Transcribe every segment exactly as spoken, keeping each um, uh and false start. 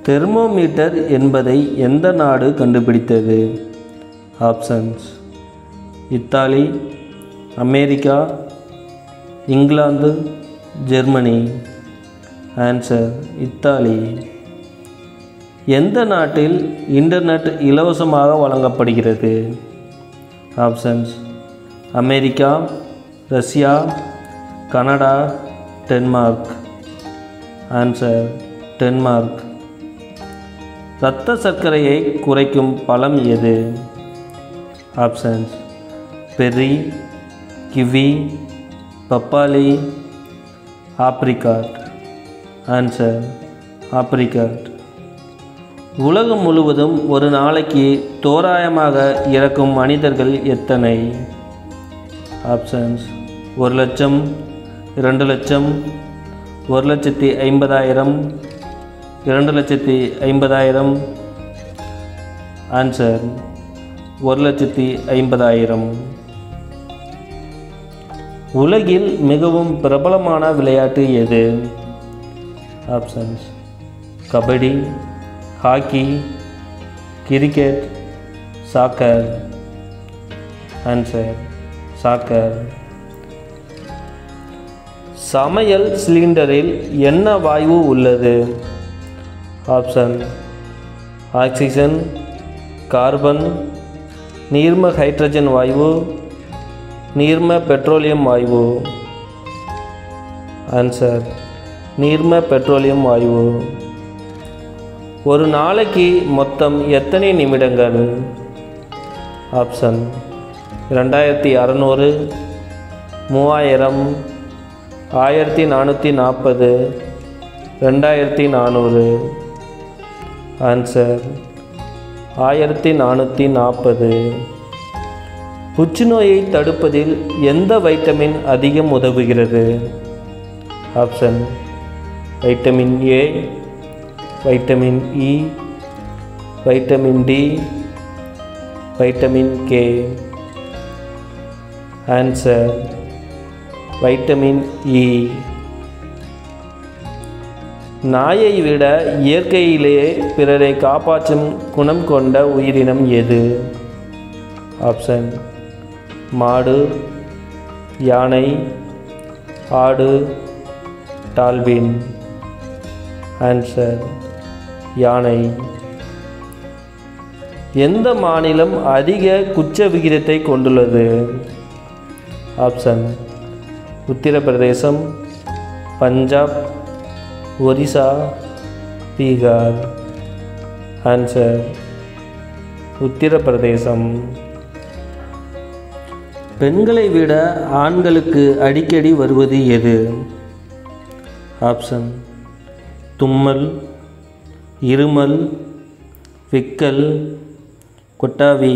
Thermometer என்பதை எந்த நாடு கண்டுபிடித்தது? Options: Italy, America, England, Germany. Answer: Italy. எந்த நாட்டில் இன்டர்நெட் இலவசமாக வழங்கப்படுகிறது? Options: America, Russia, Canada, Denmark. Answer: Denmark. இரத்த சர்க்கரையை குறைக்கும் பழம் எது? ஆப்ஷன்ஸ்: பெர்ரி, கிவி, பப்பாளி, ஆப்ரிகாட். Answer: apricot. உலகம் முழுவதும் ஒரு நாளைக்கு தோராயமாக இறக்கும் மனிதர்கள் எத்தனை? ஆப்ஷன்ஸ்: ஒரு லட்சம், இரண்டு லட்சம், ஒரு லட்சத்தி ஐம்பதாயிரம், இரண்டு லட்சத்தி ஐம்பதாயிரம். ஆன்சர்: ஒரு லட்சத்தி ஐம்பதாயிரம். உலகில் மிகவும் பிரபலமான விளையாட்டு எது? Options: kabaddi, hockey, cricket, soccer. Answer: soccer. சமையல் சிலிண்டரில் என்ன வாயு உள்ளது? ஆப்ஷன்: ஆக்சிஜன், கார்பன், நீர்ம ஹைட்ரஜன் வாயு, நீர்ம பெட்ரோலியம் வாயு. ஆன்சர்: நீர்ம பெட்ரோலியம் வாயு. ஒரு நாளைக்கு மொத்தம் எத்தனை நிமிடங்கள்? ஆப்ஷன்: ரெண்டாயிரத்தி அறநூறு, மூவாயிரம், ஆயிரத்தி நானூற்றி நாற்பது, ரெண்டாயிரத்தி நானூறு. ஆன்சர்: ஆயிரத்தி நானூற்றி நாற்பது. புற்றுநோயை தடுப்பதில் எந்த வைட்டமின் அதிகம் உதவுகிறது? Option: vitamin A, vitamin E, vitamin D, vitamin K. Answer: vitamin E. நாயை விட இயற்கையிலேயே பிறரை காப்பாற்றும் குணம் கொண்ட உயிரினம் எது? ஆப்ஷன்: மாடு, யானை, ஆடு, டால்பின். ஆன்சர்: யானை. எந்த மாநிலம் அதிக குற்ற விகிதத்தை கொண்டுள்ளது? ஆப்ஷன்: உத்தரப்பிரதேசம், பஞ்சாப், ஒரிசா, பீகார். ஆன்சர்: உத்தரப்பிரதேசம். பெண்களை விட ஆண்களுக்கு அடிக்கடி வருவது எது? ஆப்ஷன்: தும்மல், இருமல், விக்கல், கொட்டாவி.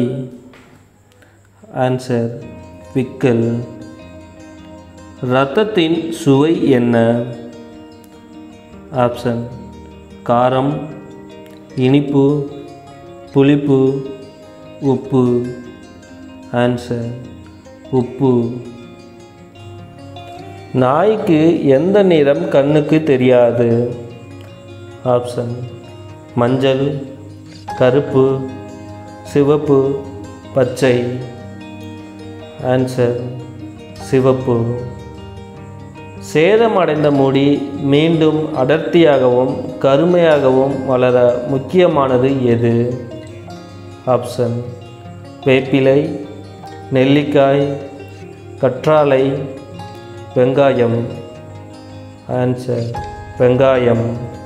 ஆன்சர்: விக்கல். இரத்தத்தின் சுவை என்ன? ஆப்ஷன்: காரம், இனிப்பு, புளிப்பு, உப்பு. ஆன்சர்: உப்பு. நாய்க்கு எந்த நிறம் கண்ணுக்கு தெரியாது? ஆப்ஷன்: மஞ்சள், கருப்பு, சிவப்பு, பச்சை. ஆன்சர்: சிவப்பு. சேதமடைந்த முடி மீண்டும் அடர்த்தியாகவும் கருமையாகவும் வளர முக்கியமானது எது? ஆப்ஷன்: வேப்பிலை, நெல்லிக்காய், கற்றாழை, வெங்காயம். ஆன்சர்: வெங்காயம்.